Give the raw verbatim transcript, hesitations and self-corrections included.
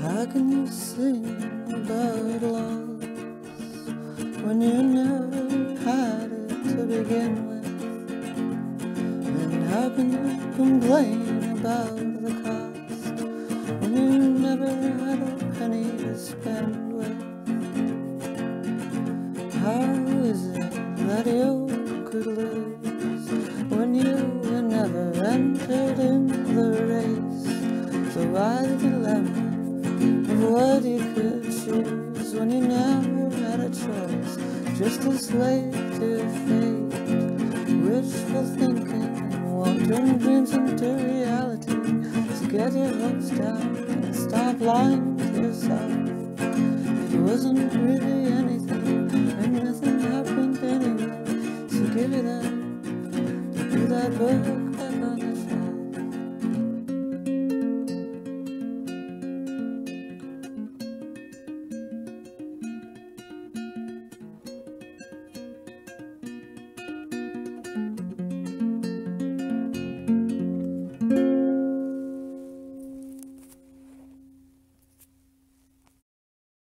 How can you sing about loss when you never had it to begin with? And how can you complain about the cost when you never had a penny to spend with? How is it that you could lose when you were never entered in the race? So why the dilemma of what you could choose when you never had a choice, just a slave to your fate? Wishful thinking won't turn dreams into reality, so get your hopes down and stop lying to yourself. It wasn't really anything, and nothing happened anyway, so give it up to do that work